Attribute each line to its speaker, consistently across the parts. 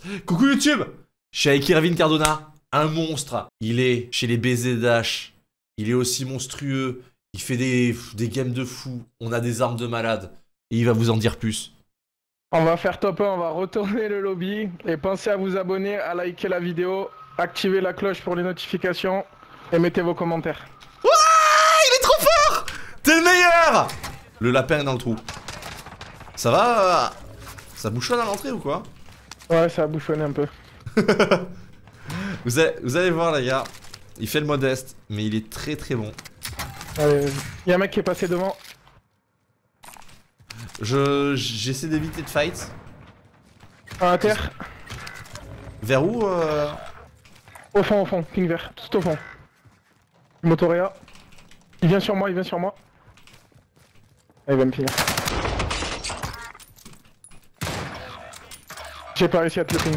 Speaker 1: Coucou YouTube. Je suis avec Irvine Cardona, un monstre. Il est chez les BZH. Il est aussi monstrueux. Il fait des games de fou. On a des armes de malade. Et il va vous en dire plus.
Speaker 2: On va faire top 1, on va retourner le lobby. Et pensez à vous abonner, à liker la vidéo, activer la cloche pour les notifications. Et mettez vos commentaires.
Speaker 1: Ouah, il est trop fort. T'es le meilleur. Le lapin est dans le trou. Ça va ça bouchonne à l'entrée ou quoi?
Speaker 2: Ouais, ça a bouchonné un peu.
Speaker 1: vous allez voir les gars. Il fait le modeste, mais il est très très bon.
Speaker 2: Il y a un mec qui est passé devant.
Speaker 1: J'essaie d'éviter de fight.
Speaker 2: À terre.
Speaker 1: Vers où
Speaker 2: Au fond, ping vert, tout au fond. Motoréa. Il vient sur moi, Ah, il va me finir. J'ai pas réussi à te le ping.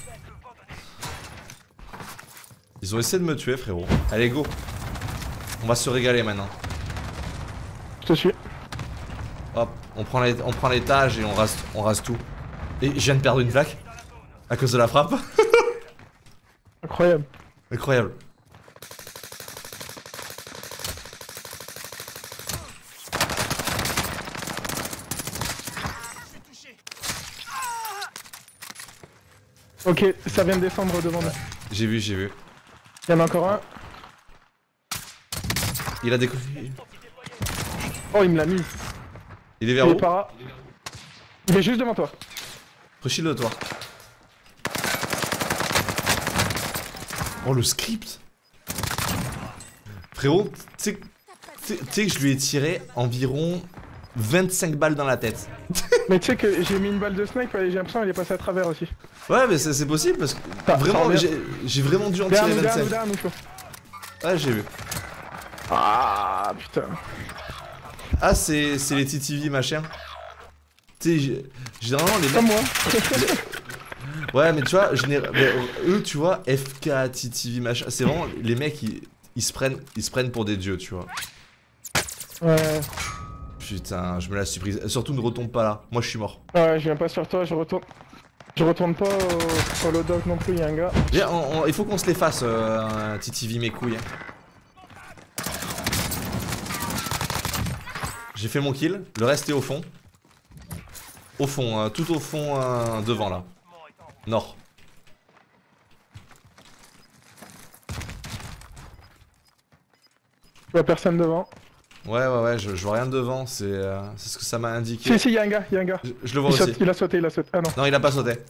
Speaker 1: Ils ont essayé de me tuer frérot. Allez go. On va se régaler maintenant.
Speaker 2: Je te suis.
Speaker 1: Hop, on prend l'étage et on rase tout. Et je viens de perdre une plaque. À cause de la frappe.
Speaker 2: Incroyable.
Speaker 1: Incroyable.
Speaker 2: Ok, ça vient de descendre devant nous.
Speaker 1: J'ai vu.
Speaker 2: Il y en a encore un.
Speaker 1: Il a décollé.
Speaker 2: Oh, il me l'a mis.
Speaker 1: Il est vers
Speaker 2: Il
Speaker 1: où?
Speaker 2: est par là. Il est juste devant toi.
Speaker 1: Shield de toi. Oh le script. Frérot, tu sais que je lui ai tiré environ 25 balles dans la tête.
Speaker 2: Mais tu sais que j'ai mis une balle de snipe et j'ai l'impression qu'elle est passée à travers aussi.
Speaker 1: Ouais mais c'est possible parce que vraiment j'ai vraiment dû en tirer 25.
Speaker 2: Derrière nous,
Speaker 1: Ouais j'ai vu.
Speaker 2: Ah putain.
Speaker 1: Ah c'est les TTV machin. Tu sais généralement les
Speaker 2: Comme
Speaker 1: mecs...
Speaker 2: moi.
Speaker 1: Ouais mais tu vois eux tu vois FK TTV machin c'est vraiment les mecs ils se prennent pour des dieux tu vois.
Speaker 2: Ouais.
Speaker 1: Putain je me la suis prise. Surtout ne retombe pas là. Moi je suis mort.
Speaker 2: Ouais je viens pas sur toi, je retourne. Je retourne pas au loadout non plus, y'a un gars.
Speaker 1: Viens, il faut qu'on se les fasse, TTV mes couilles. J'ai fait mon kill, le reste est au fond. Au fond, tout au fond devant là. Nord.
Speaker 2: Je vois personne devant.
Speaker 1: Ouais, je vois rien devant, c'est ce que ça m'a indiqué.
Speaker 2: Si, y'a un gars,
Speaker 1: Je le vois aussi.
Speaker 2: Il a sauté. Ah non.
Speaker 1: Non, il a pas sauté.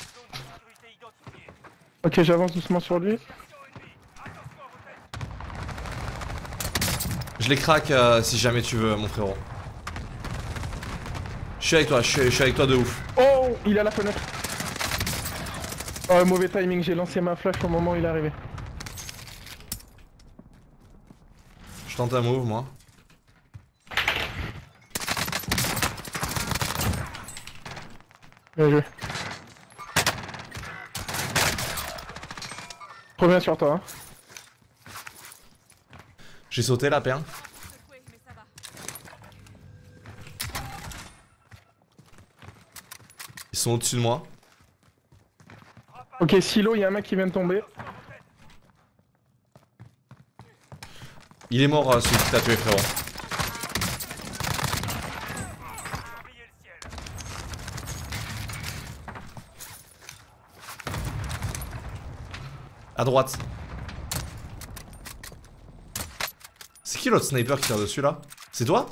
Speaker 2: Ok, j'avance doucement sur lui.
Speaker 1: Je les craque si jamais tu veux, mon frérot. Je suis avec toi, je suis avec toi de ouf.
Speaker 2: Oh, il est à la fenêtre. Oh, mauvais timing, j'ai lancé ma flash au moment où il est arrivé.
Speaker 1: Je tente un move, moi.
Speaker 2: Bien joué. Reviens sur toi. Hein.
Speaker 1: J'ai sauté la paire. Ils sont au-dessus de moi.
Speaker 2: Ok, silo, il y a un mec qui vient de tomber.
Speaker 1: Il est mort celui qui t'a tué frérot. À droite. C'est qui l'autre sniper qui tire dessus là? C'est toi?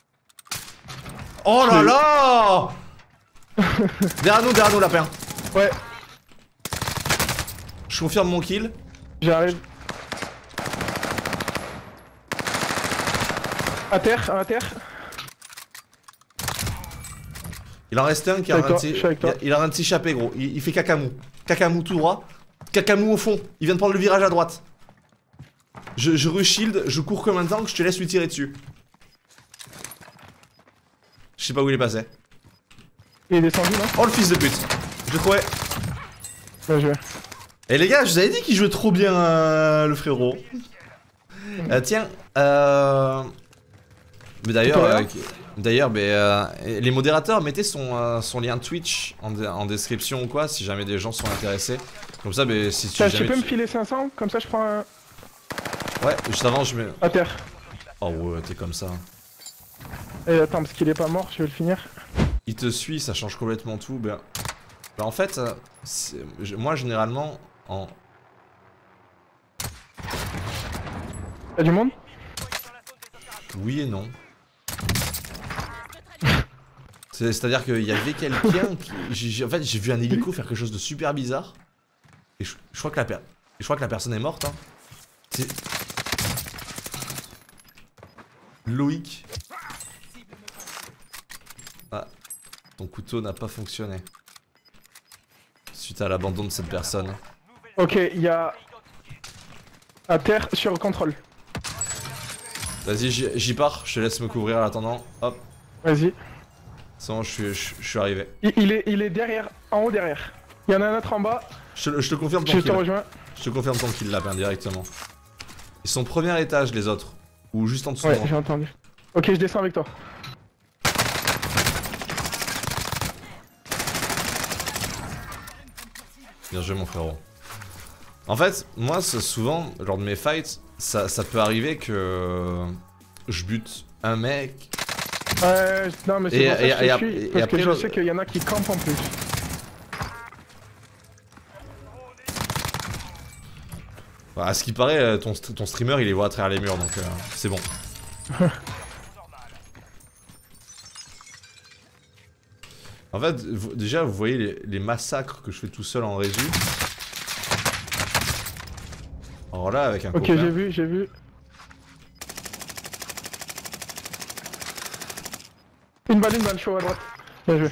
Speaker 1: Oh là là. Derrière nous lapin.
Speaker 2: Ouais.
Speaker 1: Je confirme mon kill.
Speaker 2: J'arrive. À terre.
Speaker 1: Il en reste un qui a un de s'échapper gros. Il fait cacamou. Cacamou tout droit. Cacamou au fond. Il vient de prendre le virage à droite. Je re-shield, je cours comme un tank, je te laisse lui tirer dessus. Je sais pas où il est passé.
Speaker 2: Il est descendu là.
Speaker 1: Oh le fils de pute. Je le trouvais.
Speaker 2: Bien joué.
Speaker 1: Eh les gars, je vous avais dit qu'il jouait trop bien le frérot. Tiens, mais d'ailleurs, D'ailleurs, les modérateurs, mettez son lien Twitch en description ou quoi, si jamais des gens sont intéressés. Comme ça, si tu...
Speaker 2: Tu peux me filer 500, comme ça je prends un...
Speaker 1: Ouais, juste avant, je mets...
Speaker 2: À terre.
Speaker 1: Oh ouais, t'es comme ça.
Speaker 2: Et attends, parce qu'il est pas mort, je vais le finir.
Speaker 1: Il te suit, ça change complètement tout. En fait, moi, généralement,
Speaker 2: Y'a du monde?
Speaker 1: Oui et non. C'est-à-dire qu'il y avait quelqu'un qui... En fait, j'ai vu un hélico faire quelque chose de super bizarre. Et je crois que la personne est morte. Hein. C'est... Loïc. Ah, ton couteau n'a pas fonctionné. Suite à l'abandon de cette personne.
Speaker 2: Ok, il y a... À terre, sur contrôle.
Speaker 1: Vas-y, j'y pars, je te laisse me couvrir en attendant. Hop.
Speaker 2: Vas-y.
Speaker 1: C'est bon, je suis arrivé.
Speaker 2: Il est derrière, en haut derrière. Il y en a un autre en bas.
Speaker 1: Je te confirme ton kill.
Speaker 2: Je te rejoins.
Speaker 1: Je te confirme ton kill là, directement. Ils sont au premier étage, les autres. Ou juste en dessous.
Speaker 2: Ouais, j'ai entendu. Ok, je descends avec toi.
Speaker 1: Bien joué, mon frérot. En fait, moi, souvent, lors de mes fights, ça peut arriver que je bute un mec.
Speaker 2: Non, mais c'est pour ça que je suis, parce que je sais qu'il y en a qui campent en plus.
Speaker 1: Bah, à ce qui paraît, ton streamer, il les voit à travers les murs, donc c'est bon. En fait, déjà, vous voyez les massacres que je fais tout seul en régie. Alors là, avec un copain.
Speaker 2: Ok, j'ai vu. Une balle, chaud à droite. Bien joué.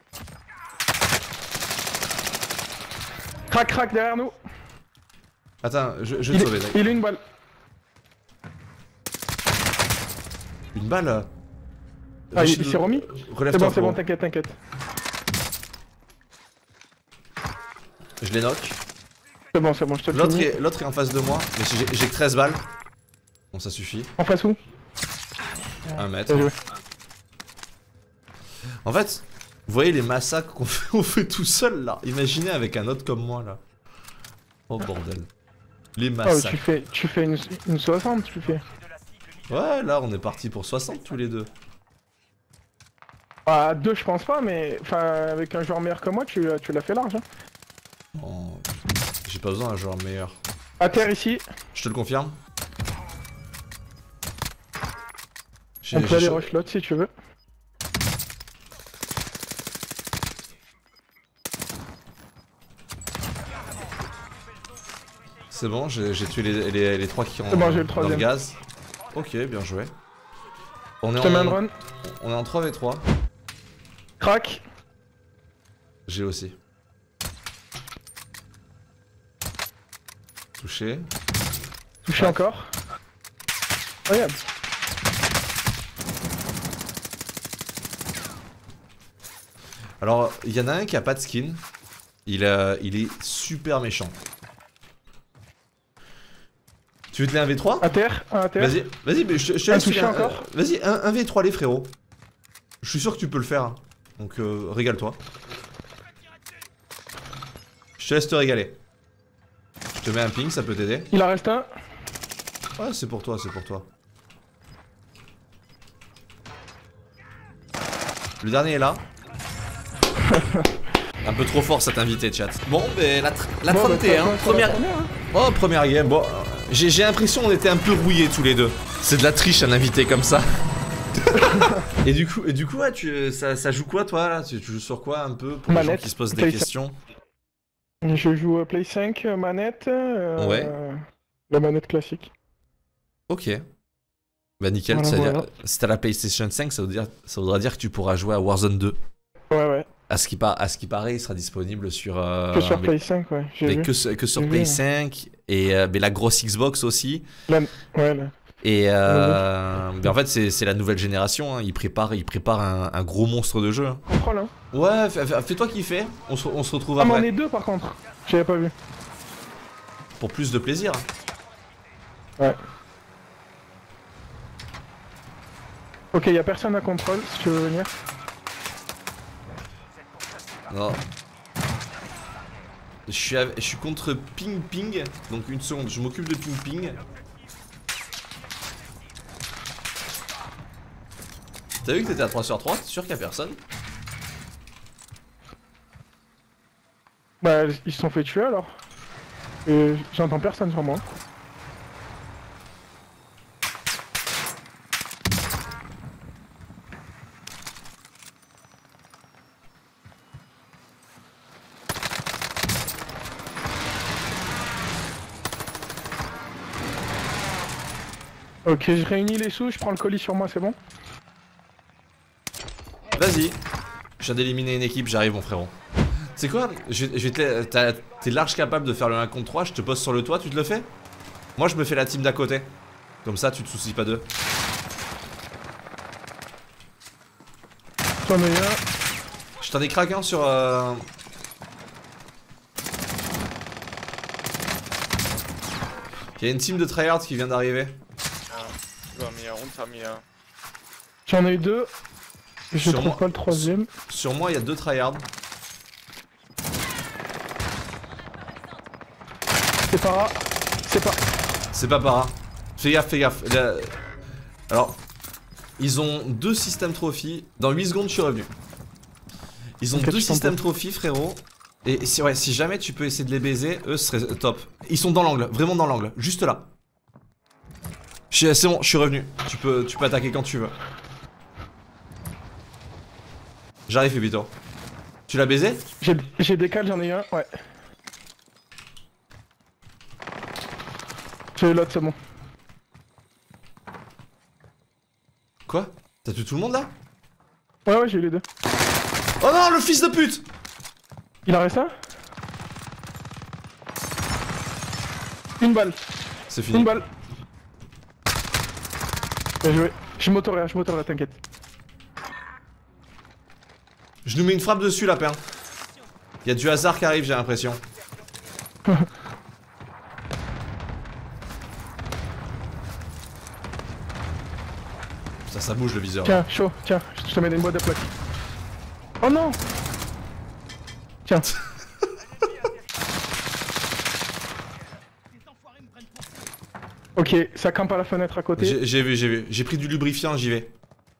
Speaker 2: Crac, derrière nous.
Speaker 1: Attends, je vais te sauver.
Speaker 2: Il a une balle.
Speaker 1: Une balle?
Speaker 2: Ah, il s'est remis? C'est bon, t'inquiète.
Speaker 1: Je les knock.
Speaker 2: C'est bon, je te le finis.
Speaker 1: L'autre est en face de moi, mais j'ai que 13 balles. Bon, ça suffit.
Speaker 2: En face où?
Speaker 1: 1 mètre. En fait, vous voyez les massacres qu'on fait tout seul là. Imaginez avec un autre comme moi là. Oh bordel. Les massacres.
Speaker 2: Oh, tu fais une 60, tu fais.
Speaker 1: Ouais, là on est parti pour 60 tous les deux.
Speaker 2: À 2 je pense pas, mais enfin avec un joueur meilleur que moi, tu l'as fait large. Hein.
Speaker 1: Oh, j'ai pas besoin d'un joueur meilleur.
Speaker 2: À terre ici.
Speaker 1: Je te le confirme.
Speaker 2: On peut aller rush l'autre si tu veux.
Speaker 1: C'est bon, j'ai tué les 3 qui ont
Speaker 2: dans
Speaker 1: le gaz. Ok, bien joué. On est en 3v3.
Speaker 2: Crac.
Speaker 1: J'ai aussi. Touché.
Speaker 2: Touché encore. Regarde.
Speaker 1: Alors, il y en a un qui a pas de skin. Il est super méchant. Tu veux te mettre un V3?
Speaker 2: À terre.
Speaker 1: Vas-y, mais je te laisse toucher encore. Vas-y, un V3 les frérots. Je suis sûr que tu peux le faire. Donc régale-toi. Je te laisse te régaler. Je te mets un ping, ça peut t'aider.
Speaker 2: Il en reste un.
Speaker 1: Ouais, c'est pour toi, c'est pour toi. Le dernier est là. Un peu trop fort cet invité, chat. Bon, mais la 31, première game. Bon, j'ai l'impression qu'on était un peu rouillés tous les deux. C'est de la triche un invité comme ça. et du coup, ouais, ça joue quoi toi là? Tu joues sur quoi un peu pour les gens qui se posent des questions?
Speaker 2: Je joue Play 5 manette.
Speaker 1: Ouais.
Speaker 2: La manette classique.
Speaker 1: Ok. Bah nickel, voilà. Si t'as la PlayStation 5, ça voudra dire que tu pourras jouer à Warzone 2.
Speaker 2: Ouais.
Speaker 1: À ce qui paraît, il sera disponible sur...
Speaker 2: que sur Play 5, ouais.
Speaker 1: Que sur Play 5 et mais la grosse Xbox aussi.
Speaker 2: Ouais, là.
Speaker 1: Et mais en fait, c'est la nouvelle génération. Hein. Il prépare un gros monstre de jeu. Hein.
Speaker 2: Contrôle, hein.
Speaker 1: Ouais, fais-toi kiffer. On se retrouve
Speaker 2: après.
Speaker 1: Ah,
Speaker 2: mais on est 2 par contre. J'avais pas vu.
Speaker 1: Pour plus de plaisir.
Speaker 2: Ouais. Ok, y'a personne à contrôle si tu veux venir.
Speaker 1: Non. Je suis contre Ping Ping. Donc une seconde, je m'occupe de Ping Ping. T'as vu que t'étais à 3 sur 3? T'es sûr qu'il y a personne?
Speaker 2: Bah ils se sont fait tuer alors. Et j'entends personne sur moi. Ok, je réunis les sous, je prends le colis sur moi, c'est bon?
Speaker 1: Vas-y. Je viens d'éliminer une équipe, j'arrive mon frérot. C'est quoi? T'es large capable de faire le 1 contre 3, je te pose sur le toit, tu te le fais? Moi je me fais la team d'à côté. Comme ça tu te soucies pas d'eux.
Speaker 2: J'en ai un.
Speaker 1: Je t'en ai craqué un sur... Il y a une team de tryhards qui vient d'arriver.
Speaker 2: J'en ai eu deux. Je trouve pas le troisième.
Speaker 1: Sur moi il y a 2 tryhards.
Speaker 2: C'est para. C'est pas.
Speaker 1: C'est pas para. Fais gaffe, fais gaffe. Alors, ils ont 2 systèmes trophies. Dans 8 secondes je suis revenu. Ils ont 2 systèmes trophies frérot. Et si jamais tu peux essayer de les baiser, eux ce serait top. Ils sont dans l'angle, vraiment dans l'angle, juste là. C'est bon, je suis revenu. Tu peux attaquer quand tu veux. J'arrive Fébito. Tu l'as baisé?
Speaker 2: J'ai des cales, j'en ai un, ouais. J'ai eu l'autre, c'est bon.
Speaker 1: Quoi? T'as tué tout le monde là?
Speaker 2: Ouais, j'ai eu les deux.
Speaker 1: Oh non, le fils de pute!
Speaker 2: Il en reste un? Une balle.
Speaker 1: C'est fini.
Speaker 2: Une balle. Bien joué. Je m'autorerai, t'inquiète.
Speaker 1: Je nous mets une frappe dessus, lapin. Il y a du hasard qui arrive, j'ai l'impression. Ça bouge le viseur.
Speaker 2: Tiens, chaud, tiens, je te mets une boîte de plaques. Oh non! Tiens. Ok, ça campe à la fenêtre à côté.
Speaker 1: J'ai vu. J'ai pris du lubrifiant, j'y vais.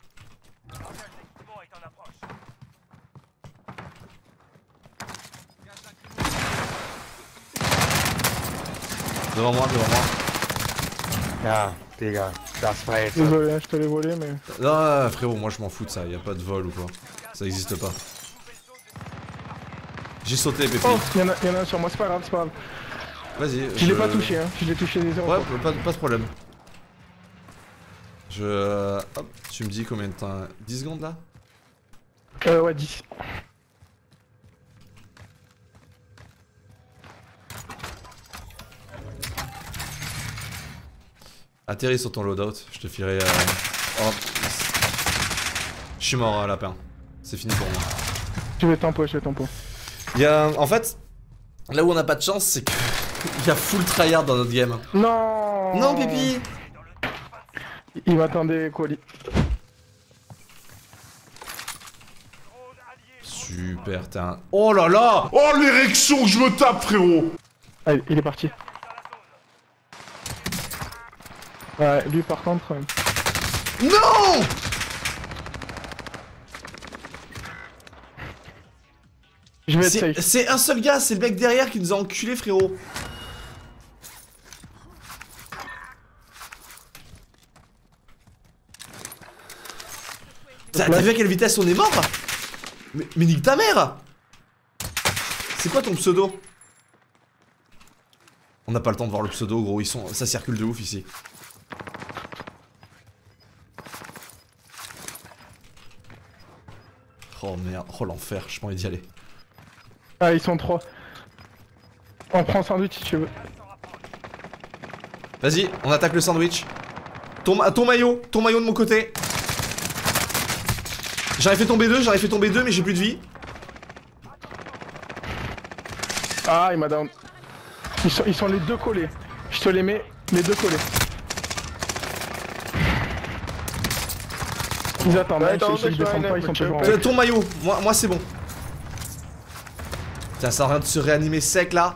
Speaker 1: Devant moi.
Speaker 3: Ah, Digga, das war jetzt.
Speaker 2: Désolé, je te l'ai volé, mais.
Speaker 1: Non, frérot, moi je m'en fous de ça, y a pas de vol ou quoi. Ça existe pas. J'ai sauté, Pépi.
Speaker 2: Oh, y'en a un sur moi, c'est pas grave, c'est pas grave.
Speaker 1: Vas-y.
Speaker 2: Je l'ai pas touché, hein, je l'ai touché des 0.
Speaker 1: Ouais, pas de problème. Hop, tu me dis combien de temps? 10 secondes là?
Speaker 2: Ouais, 10.
Speaker 1: Atterris sur ton loadout, je te filerai. Oh. Je suis mort, lapin. C'est fini pour moi.
Speaker 2: Je vais tempo.
Speaker 1: En fait, là où on a pas de chance, c'est que il y a full tryhard dans notre game.
Speaker 2: Non.
Speaker 1: Non, Pépi.
Speaker 2: Il m'attendait, Quali.
Speaker 1: Super, t'es un... Oh là là! Oh l'érection que je me tape, frérot!
Speaker 2: Allez, il est parti. Ouais, lui par contre...
Speaker 1: Non!
Speaker 2: Je vais être safe.
Speaker 1: C'est un seul gars, c'est le mec derrière qui nous a enculé, frérot. T'as vu à quelle vitesse on est mort? Mais nique ta mère! C'est quoi ton pseudo? On n'a pas le temps de voir le pseudo, gros, ça circule de ouf ici. Oh merde, oh l'enfer, j'ai pas envie d'y aller.
Speaker 2: Ah, ils sont 3. On prend sandwich si tu veux.
Speaker 1: Vas-y, on attaque le sandwich. Ton maillot de mon côté. J'aurais fait tomber deux, mais j'ai plus de vie.
Speaker 2: Ah, il m'a down. Ils sont les deux collés. Je te les mets, les deux collés. Ils attendent, ils descendent pas, ils sont toujours en haut.
Speaker 1: Ton maillot, moi c'est bon. Tiens, ça arrête de se réanimer sec là.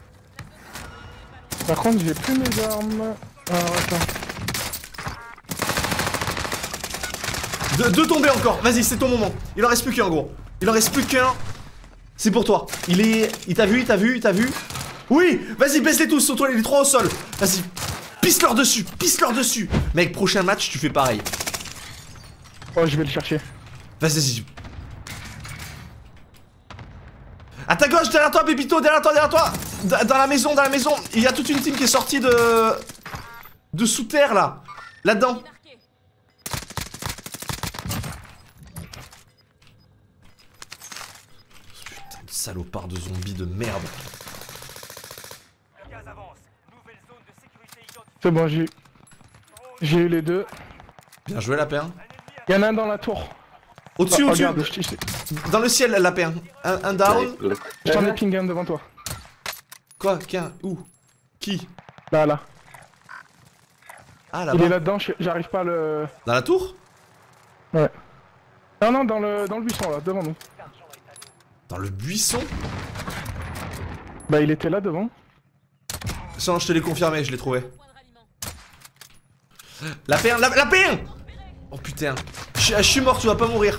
Speaker 2: Par contre, j'ai plus mes armes. Alors attends.
Speaker 1: Deux tombés encore, vas-y, c'est ton moment. Il en reste plus qu'un, gros. Il en reste plus qu'un. C'est pour toi. Il t'a vu, il t'a vu, il t'a vu. Oui, vas-y, baisse-les tous, sur toi, les trois au sol. Vas-y, pisse-leur dessus, pisse-leur dessus. Mec, prochain match, tu fais pareil.
Speaker 2: Oh, je vais le chercher.
Speaker 1: Vas-y. À ta gauche, derrière toi, Pépito, derrière toi. Dans la maison. Il y a toute une team qui est sortie de sous terre là. Là-dedans. Putain de salopard de zombies de merde.
Speaker 2: C'est bon, j'ai eu les deux.
Speaker 1: Bien joué, Lapin.
Speaker 2: Il y en a un dans la tour.
Speaker 1: Au-dessus. Dans le ciel, Lapin. Un down.
Speaker 2: Je t'en ai ping un devant toi.
Speaker 1: Quoi? Qu'un? Où? Qui?
Speaker 2: Là.
Speaker 1: Ah, là-bas.
Speaker 2: Il est là-dedans, j'arrive pas à le...
Speaker 1: Dans la tour?
Speaker 2: Ouais. Non, dans le buisson là, devant nous.
Speaker 1: Dans le buisson?
Speaker 2: Bah il était là devant.
Speaker 1: Ça, je te l'ai confirmé, je l'ai trouvé. Lapin! Oh putain. Je suis mort, tu vas pas mourir.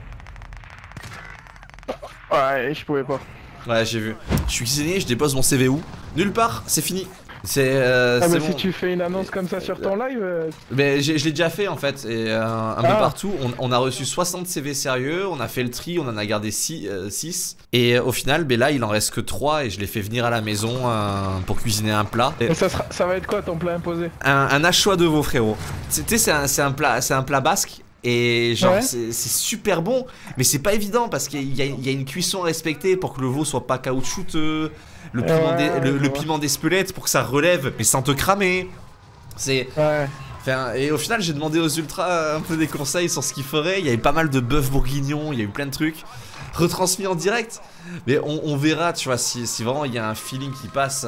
Speaker 2: Ouais, je pouvais pas.
Speaker 1: Ouais, j'ai vu. Je suis cuisinier, je dépose mon CV où? Nulle part, c'est fini. C'est
Speaker 2: mais
Speaker 1: bon.
Speaker 2: si tu fais une annonce comme ça sur ton live...
Speaker 1: Mais je l'ai déjà fait en fait, et un peu partout. On a reçu 60 CV sérieux, on a fait le tri, on en a gardé 6. Et au final, là il en reste que 3 et je les fais venir à la maison pour cuisiner un plat.
Speaker 2: Et ça va être quoi ton plat imposé?
Speaker 1: Un hachois de veau, frérot. Tu sais, c'est un plat basque. Et genre
Speaker 2: ouais.
Speaker 1: C'est super bon, mais c'est pas évident parce qu'il y a une cuisson à respecter pour que le veau soit pas caoutchouteux, le piment d'Espelette pour que ça relève mais sans te cramer. C'est...
Speaker 2: Ouais.
Speaker 1: Enfin, et au final j'ai demandé aux ultras un peu des conseils sur ce qu'ils feraient. Il y avait pas mal de bœuf bourguignon, il y a eu plein de trucs retransmis en direct. Mais on verra, tu vois, si vraiment il y a un feeling qui passe.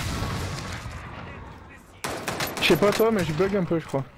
Speaker 2: Je sais pas toi mais je bug un peu je crois.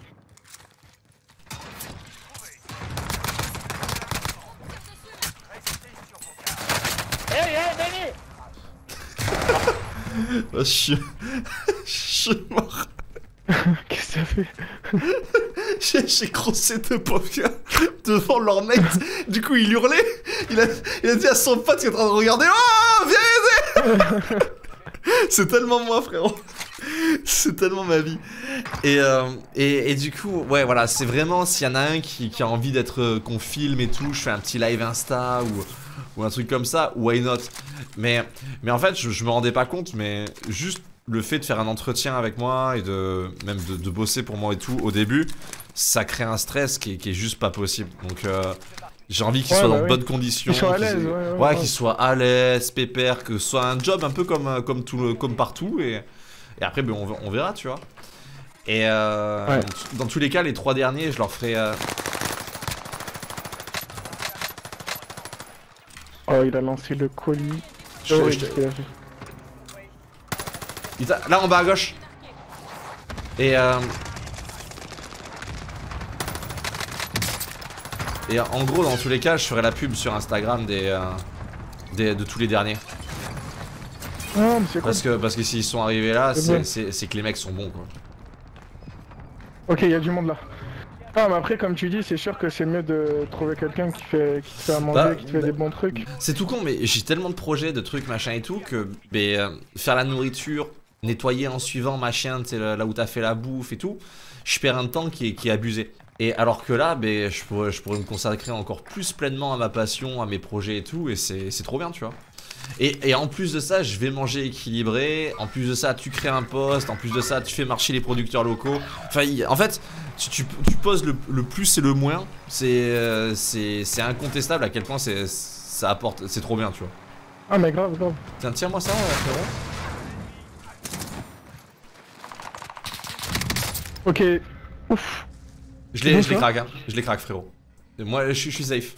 Speaker 1: Je suis mort.
Speaker 2: Qu'est-ce que ça fait?
Speaker 1: J'ai crossé deux pauvres gars devant leur mec. Du coup il hurlait. Il a dit à son pote qui est en train de regarder. Oh viens aider. C'est tellement moi frérot. C'est tellement ma vie. Et du coup ouais voilà, c'est vraiment s'il y en a un qui a envie d'être qu'on filme et tout, je fais un petit live Insta ou un truc comme ça, why not. Mais en fait je me rendais pas compte, mais juste le fait de faire un entretien avec moi et même de bosser pour moi et tout au début, ça crée un stress qui est juste pas possible. Donc j'ai envie qu'il soit dans de bonnes conditions,
Speaker 2: qu'il soit à l'aise,
Speaker 1: qu'il soit à l'aise, pépère, que ce soit un job un peu comme partout et après on verra, tu vois. Et dans tous les cas les 3 derniers je leur ferai
Speaker 2: Oh il a lancé le colis.
Speaker 1: Là en bas à gauche. Et en gros dans tous les cas je ferai la pub sur Instagram de tous les derniers.
Speaker 2: Non, mais c'est cool.
Speaker 1: Parce que s'ils sont arrivés là c'est que les mecs sont bons quoi.
Speaker 2: Ok il y a du monde là. Ah mais après comme tu dis c'est sûr que c'est mieux de trouver quelqu'un qui te fait à manger, qui te fait des bons trucs.
Speaker 1: C'est tout con mais j'ai tellement de projets, de trucs machin et tout que faire la nourriture, nettoyer en suivant machin, tu sais là où t'as fait la bouffe et tout, je perds un temps qui est abusé. Et alors que là je pourrais me consacrer encore plus pleinement à ma passion, à mes projets et tout, et c'est trop bien tu vois. Et en plus de ça je vais manger équilibré, en plus de ça tu crées un poste, en plus de ça tu fais marcher les producteurs locaux. Enfin en fait tu poses le plus et le moins, c'est incontestable à quel point ça apporte, c'est trop bien tu vois.
Speaker 2: Ah mais grave.
Speaker 1: Tiens tire-moi ça frérot.
Speaker 2: Ok, ouf.
Speaker 1: Je les craque hein, je les craque frérot. Moi je suis safe.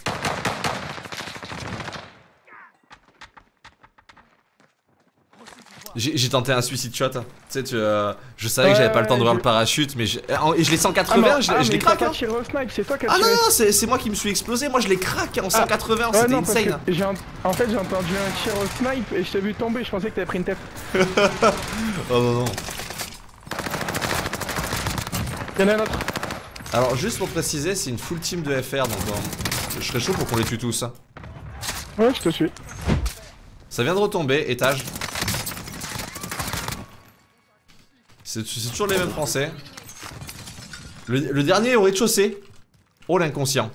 Speaker 1: J'ai tenté un suicide shot. Tu sais, je savais que j'avais pas le temps d'ouvrir le parachute, mais et je l'ai 180, je l'ai craqué.
Speaker 2: C'est toi qui as
Speaker 1: Ah
Speaker 2: tiré.
Speaker 1: non, c'est moi qui me suis explosé. Moi, je l'ai craqué en 180, c'était insane.
Speaker 2: En fait, j'ai entendu un tir au snipe et je t'ai vu tomber. Je pensais que t'avais pris une tête.
Speaker 1: Oh non, non.
Speaker 2: Y'en a un autre.
Speaker 1: Alors, juste pour préciser, c'est une full team de FR, donc je serais chaud pour qu'on les tue tous.
Speaker 2: Ouais, je te suis.
Speaker 1: Ça vient de retomber, étage. C'est toujours les mêmes français. Le dernier est au rez-de-chaussée. Oh l'inconscient.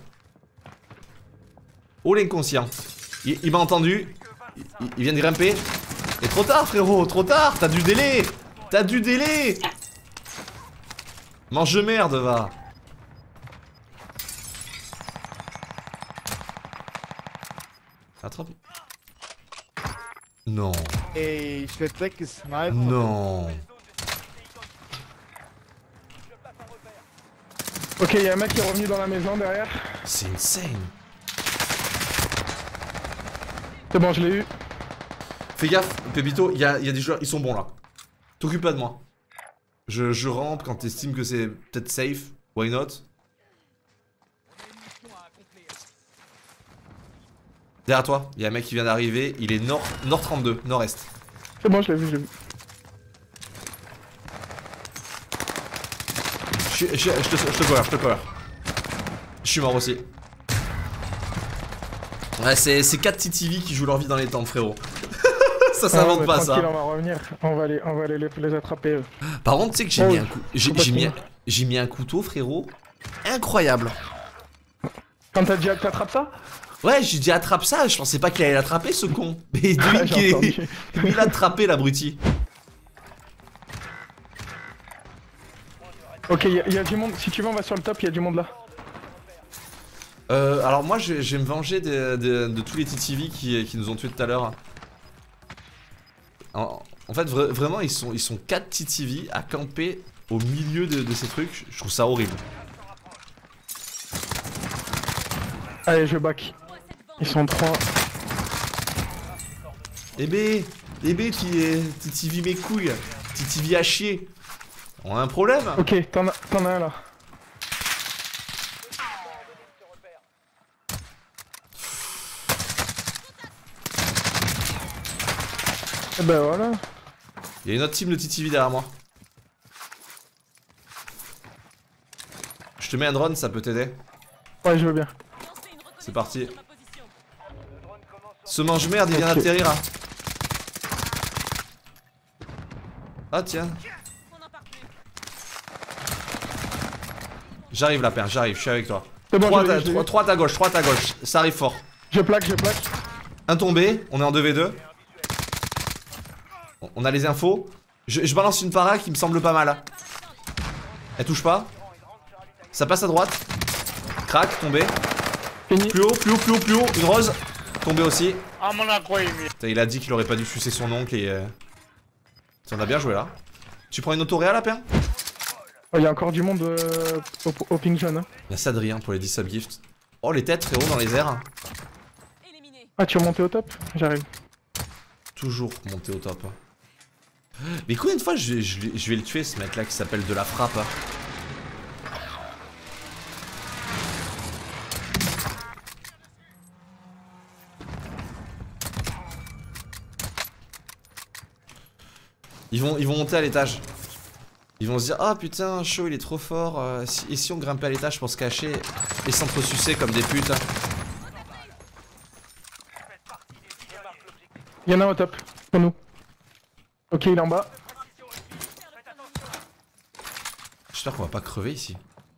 Speaker 1: Oh l'inconscient. Il m'a entendu. Il vient de grimper. Et trop tard frérot, trop tard. T'as du délai. T'as du délai. Mange de merde va. Attrape. Non.
Speaker 4: Ey, ich werd weggesniped.
Speaker 1: Non.
Speaker 2: Ok, y'a un mec qui est revenu dans la maison derrière.
Speaker 1: C'est insane.
Speaker 2: C'est bon, je l'ai eu.
Speaker 1: Fais gaffe, Pépito, il y a des joueurs, ils sont bons là. T'occupe pas de moi. Je rampe quand t'estimes que c'est peut-être safe. Why not? Derrière toi, il y a un mec qui vient d'arriver, il est nord 32, nord-est.
Speaker 2: C'est bon, je l'ai vu, je l'ai vu.
Speaker 1: Je te cover. Je suis mort aussi. Ouais, c'est 4 TTV qui jouent leur vie dans les tentes, frérot. Ça s'invente pas, ça.
Speaker 2: On va revenir, on va les attraper. Eux.
Speaker 1: Par contre, tu sais que j'ai mis un couteau, frérot. Incroyable.
Speaker 2: Quand t'as dit que t'attrapes ça?
Speaker 1: Ouais, j'ai dit attrape ça, je pensais pas qu'il allait l'attraper ce con. Mais il l'a attrapé l'abruti.
Speaker 2: Ok, y a du monde, si tu veux on va sur le top, il y a du monde là.
Speaker 1: Alors moi je vais me venger de tous les TTV qui nous ont tués tout à l'heure. En fait vraiment ils sont 4 TTV à camper au milieu de ces trucs, je trouve ça horrible.
Speaker 2: Allez je back. Ils sont 3.
Speaker 1: TTV mes couilles, TTV à chier. On a un problème.
Speaker 2: Ok, t'en as un là. Et ben voilà.
Speaker 1: Il y a une autre team de TTV derrière moi. Je te mets un drone, ça peut t'aider.
Speaker 2: Ouais, je veux bien.
Speaker 1: C'est parti. Ce mange-merde, il vient d'atterrir. Hein. Ah tiens. J'arrive la paire, j'arrive, je suis avec toi.
Speaker 2: Bon,
Speaker 1: 3 à ta gauche, ça arrive fort.
Speaker 2: Je plaque.
Speaker 1: Un tombé, on est en 2v2. On a les infos. Je balance une para qui me semble pas mal. Elle touche pas. Ça passe à droite. Crac, tombé.
Speaker 2: Fini.
Speaker 1: Plus haut, une rose. Tombé aussi.
Speaker 4: Ah mon aquarium.
Speaker 1: Il a dit qu'il aurait pas dû sucer son oncle et... On a bien joué là. Tu prends une autoréa la paire?
Speaker 2: Oh, y a encore du monde au ping jaune. Hein.
Speaker 1: Merci Adrien pour les 10 subgifts. Oh les têtes frérot dans les airs.
Speaker 2: Ah tu veux monter au top? J'arrive.
Speaker 1: Toujours monter au top. Mais combien de fois je vais le tuer ce mec là qui s'appelle de la frappe? Ils vont monter à l'étage. Ils vont se dire ah putain chaud il est trop fort et si on grimpait à l'étage pour se cacher et s'entresucer comme des putes.
Speaker 2: Y'en a un au top, pour nous. Ok il est en bas.
Speaker 1: J'espère qu'on va pas crever ici.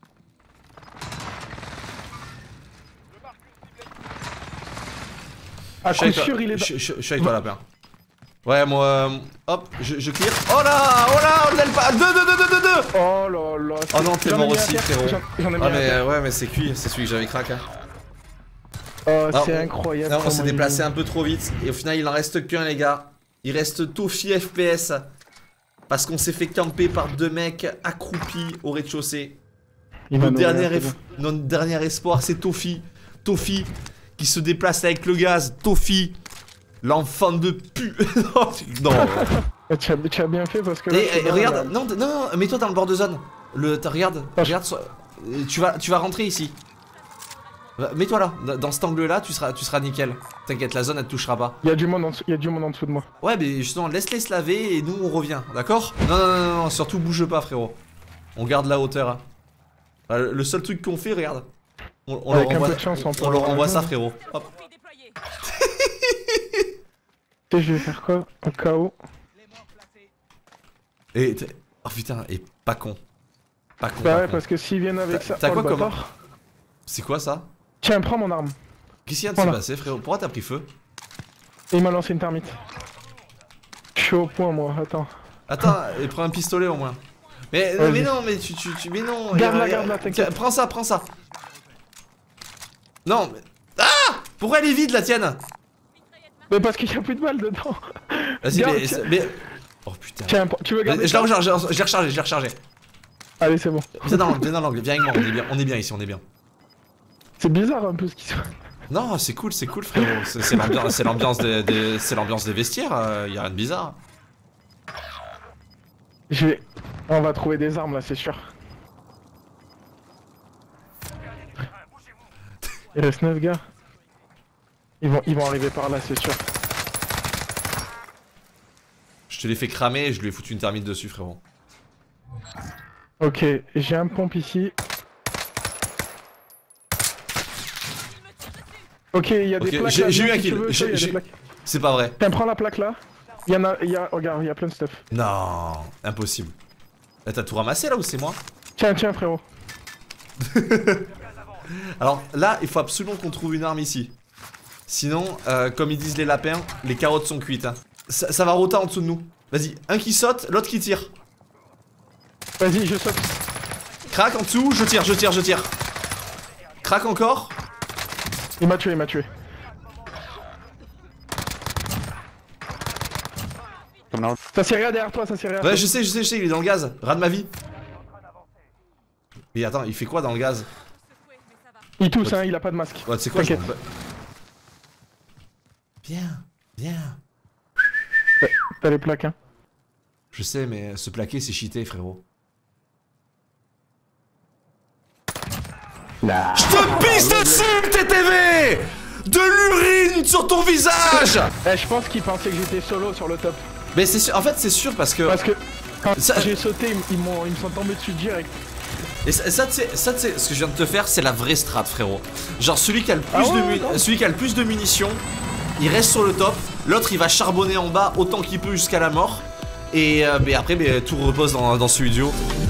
Speaker 2: À coup sûr il est dans...
Speaker 1: Je suis avec toi la paire. Ouais moi hop je clear. Oh là on a le pas. 2.
Speaker 2: Oh là là.
Speaker 1: Oh non t'es mort aussi frérot.
Speaker 2: J'en ai mis
Speaker 1: ah mais ouais mais c'est cuit, c'est celui que j'avais crack hein.
Speaker 2: Oh c'est incroyable.
Speaker 1: Non, on s'est déplacé un peu trop vite et au final il en reste qu'un les gars. Il reste Tofi FPS. Parce qu'on s'est fait camper par 2 mecs accroupis au rez-de-chaussée. Notre dernier espoir c'est Tofi. Tofi qui se déplace avec le gaz. Tofi. L'enfant de pu... non.
Speaker 2: Tu as bien fait parce que...
Speaker 1: Et regarde, non, mets-toi dans le bord de zone. Regarde, tu vas rentrer ici. Mets-toi là, dans cet angle-là, tu seras nickel. T'inquiète, la zone elle te touchera pas.
Speaker 2: Il y a du monde en dessous de moi.
Speaker 1: Ouais, mais justement, laisse-les se laver et nous on revient, d'accord? Non, surtout bouge pas, frérot. On garde la hauteur. Hein. Le seul truc qu'on fait, regarde. On leur envoie ça, frérot. Hop.
Speaker 2: Et je vais faire quoi? Un KO.
Speaker 1: Et oh putain, et pas con. Pas con.
Speaker 2: Bah ouais, parce que s'ils viennent avec ça.
Speaker 1: T'as quoi comme... C'est quoi ça?
Speaker 2: Tiens, prends mon arme.
Speaker 1: Qu'est-ce qui vient de se passer, frérot? Pourquoi t'as pris feu?
Speaker 2: Et il m'a lancé une termite. Je suis au point, moi, attends.
Speaker 1: Attends, et prends un pistolet au moins. Mais non, mais mais non.
Speaker 2: Garde-la, t'inquiète.
Speaker 1: Prends ça. Non, mais... Ah! Pourquoi elle est vide, la tienne?
Speaker 2: Mais parce qu'il y a plus de balles dedans.
Speaker 1: Vas-y, mais... Oh putain.
Speaker 2: Tiens, tu veux garder
Speaker 1: je l'ai rechargé. Allez,
Speaker 2: c'est bon.
Speaker 1: Viens dans l'angle, viens avec moi, on est bien ici, on est bien.
Speaker 2: C'est bizarre un peu ce qui se passe.
Speaker 1: Non, c'est cool, frérot. C'est l'ambiance des vestiaires, y a rien de bizarre.
Speaker 2: On va trouver des armes là, c'est sûr. Il reste 9 gars. Ils vont arriver par là, c'est sûr.
Speaker 1: Je te l'ai fait cramer et je lui ai foutu une termite dessus, frérot.
Speaker 2: Ok, j'ai un pompe ici. Ok, il y a des plaques.
Speaker 1: J'ai eu un kill. C'est pas vrai.
Speaker 2: Tiens, prends la plaque là. Regarde, il y a plein de stuff.
Speaker 1: Non, impossible. T'as tout ramassé là ou c'est moi?
Speaker 2: Tiens, frérot.
Speaker 1: Alors là, il faut absolument qu'on trouve une arme ici. Sinon, comme ils disent les lapins, les carottes sont cuites. Hein. Ça va rota en dessous de nous. Vas-y, un qui saute, l'autre qui tire.
Speaker 2: Vas-y, je saute.
Speaker 1: Crac en dessous, je tire. Crac encore.
Speaker 2: Il m'a tué. Ça s'est rien derrière toi,
Speaker 1: Ouais, je sais, il est dans le gaz. Ras de ma vie. Et attends, il fait quoi dans le gaz?
Speaker 2: Il tousse, hein, il a pas de masque.
Speaker 1: Ouais, c'est quoi? Viens.
Speaker 2: T'as les plaques, hein.
Speaker 1: Je sais, mais se plaquer, c'est cheaté, frérot.
Speaker 2: Nah.
Speaker 1: Je te pisse dessus, TTV! De l'urine sur ton visage!
Speaker 2: Je pense qu'ils pensaient que j'étais solo sur le top.
Speaker 1: Mais c'est sûr, en fait, c'est sûr parce que
Speaker 2: quand j'ai sauté, ils me sont tombés dessus direct.
Speaker 1: Et ça, tu sais, ce que je viens de te faire, c'est la vraie strat, frérot. Genre, celui qui a le plus de munitions, il reste sur le top. L'autre, il va charbonner en bas autant qu'il peut jusqu'à la mort. Et après, tout repose dans ce studio.